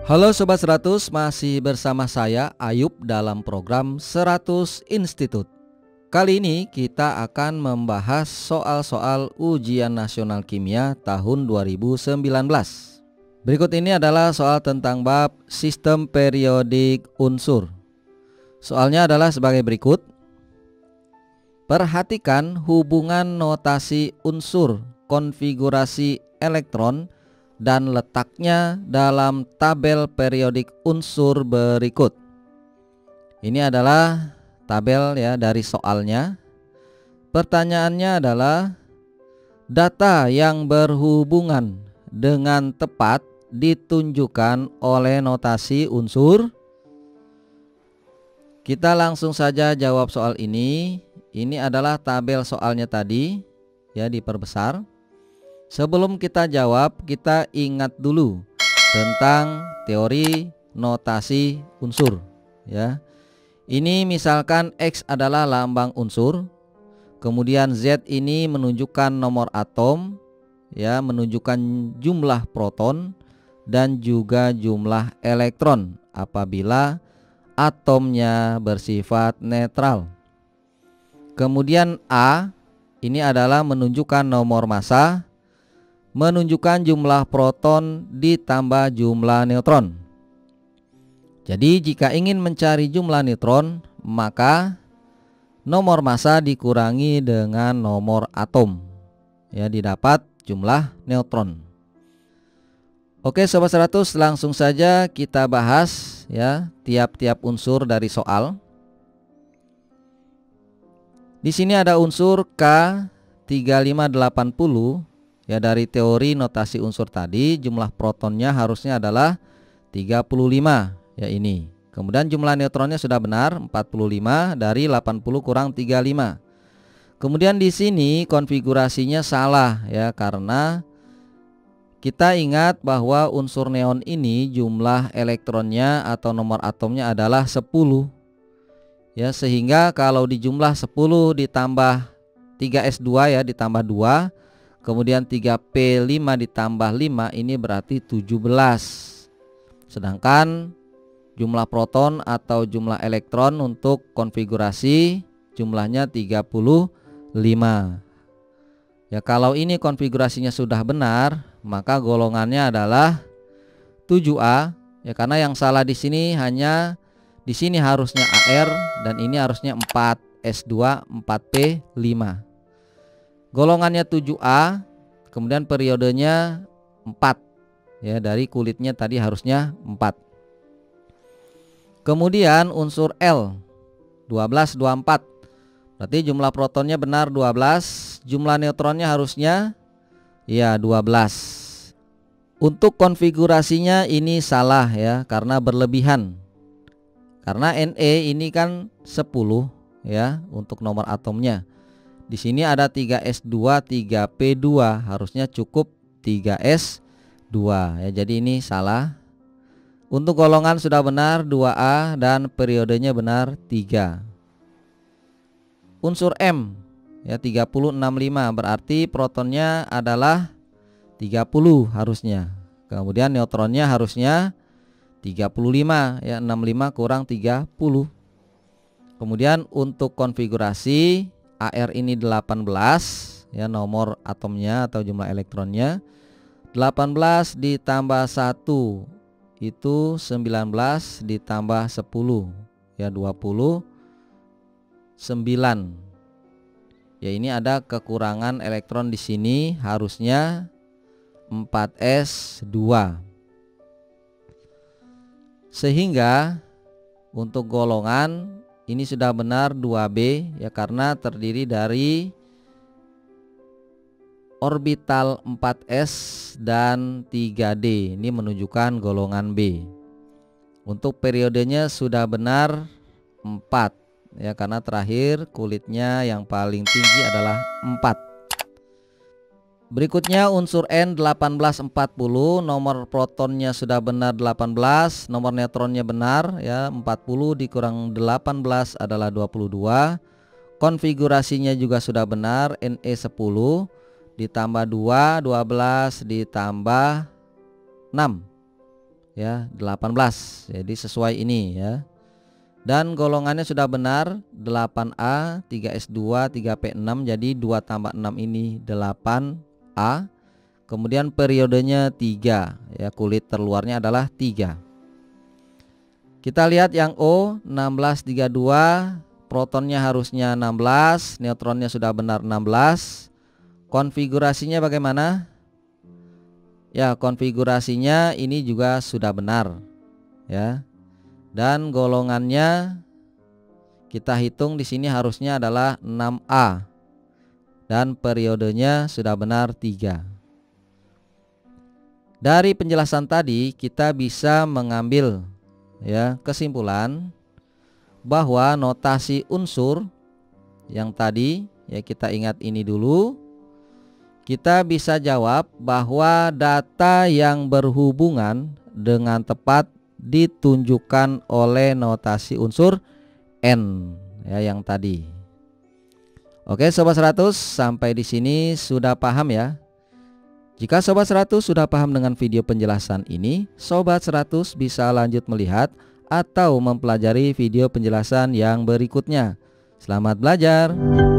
Halo Sobat 100, masih bersama saya Ayub dalam program 100 Institute. Kali ini kita akan membahas soal-soal ujian nasional kimia tahun 2019. Berikut ini adalah soal tentang bab sistem periodik unsur. Soalnya adalah sebagai berikut. Perhatikan hubungan notasi unsur, konfigurasi elektron, dan letaknya dalam tabel periodik unsur berikut. Ini adalah tabel ya dari soalnya. Pertanyaannya adalah data yang berhubungan dengan tepat ditunjukkan oleh notasi unsur. Kita langsung saja jawab soal ini. Ini adalah tabel soalnya tadi ya, diperbesar. Sebelum kita jawab, kita ingat dulu tentang teori notasi unsur ya. Ini misalkan X adalah lambang unsur, kemudian Z ini menunjukkan nomor atom ya, menunjukkan jumlah proton dan juga jumlah elektron apabila atomnya bersifat netral. Kemudian A ini adalah menunjukkan nomor massa, menunjukkan jumlah proton ditambah jumlah neutron. Jadi jika ingin mencari jumlah neutron, maka nomor massa dikurangi dengan nomor atom ya, didapat jumlah neutron. Oke Sobat 100, langsung saja kita bahas ya tiap-tiap unsur dari soal. Di sini ada unsur K3580 ya, dari teori notasi unsur tadi jumlah protonnya harusnya adalah 35 ya ini. Kemudian jumlah neutronnya sudah benar 45 dari 80 kurang 35. Kemudian di sini konfigurasinya salah ya, karena kita ingat bahwa unsur neon ini jumlah elektronnya atau nomor atomnya adalah 10. Ya, sehingga kalau dijumlah 10 ditambah 3S2 ya, ditambah 2, kemudian 3P5 ditambah 5, ini berarti 17. Sedangkan jumlah proton atau jumlah elektron untuk konfigurasi jumlahnya 35. Ya, kalau ini konfigurasinya sudah benar, maka golongannya adalah 7A ya, karena yang salah di sini hanya di sini harusnya AR dan ini harusnya 4S2 4P5. Golongannya 7A, kemudian periodenya 4 ya, dari kulitnya tadi harusnya 4. Kemudian unsur L 1224. Berarti jumlah protonnya benar 12, jumlah neutronnya harusnya ya 12. Untuk konfigurasinya ini salah ya, karena berlebihan. Karena Na ini kan 10 ya untuk nomor atomnya. Di sini ada 3S2, 3P2, harusnya cukup 3S2 ya. Jadi ini salah. Untuk golongan sudah benar 2A dan periodenya benar 3. Unsur M ya 3065, berarti protonnya adalah 30 harusnya. Kemudian neutronnya harusnya 35 ya, 65 kurang 30. Kemudian untuk konfigurasi AR ini 18 ya, nomor atomnya atau jumlah elektronnya. 18 ditambah 1 itu 19 ditambah 10 ya 29. Ya, ini ada kekurangan elektron di sini, harusnya 4S2. Sehingga untuk golongan ini sudah benar 2B ya, karena terdiri dari orbital 4S dan 3D. Ini menunjukkan golongan B. Untuk periodenya sudah benar 4 ya, karena terakhir kulitnya yang paling tinggi adalah 4. Berikutnya unsur N 1840, nomor protonnya sudah benar 18, nomor neutronnya benar ya, 40 dikurang 18 adalah 22. Konfigurasinya juga sudah benar, Ne 10 ditambah 2, 12 ditambah 6 ya 18. Jadi sesuai ini ya. Dan golongannya sudah benar 8A, 3S2, 3P6, jadi 2 tambah 6 ini 8A. Kemudian periodenya 3 ya, kulit terluarnya adalah 3. Kita lihat yang O 1632, protonnya harusnya 16, neutronnya sudah benar 16. Konfigurasinya bagaimana? Ya, konfigurasinya ini juga sudah benar ya. Dan golongannya kita hitung di sini harusnya adalah 6A. Dan periodenya sudah benar 3. Dari penjelasan tadi kita bisa mengambil ya kesimpulan bahwa notasi unsur yang tadi ya, kita ingat ini dulu. Kita bisa jawab bahwa data yang berhubungan dengan tepat ditunjukkan oleh notasi unsur N ya, yang tadi. Oke Sobat 100, sampai di sini sudah paham ya. Jika Sobat 100 sudah paham dengan video penjelasan ini, Sobat 100 bisa lanjut melihat atau mempelajari video penjelasan yang berikutnya. Selamat belajar.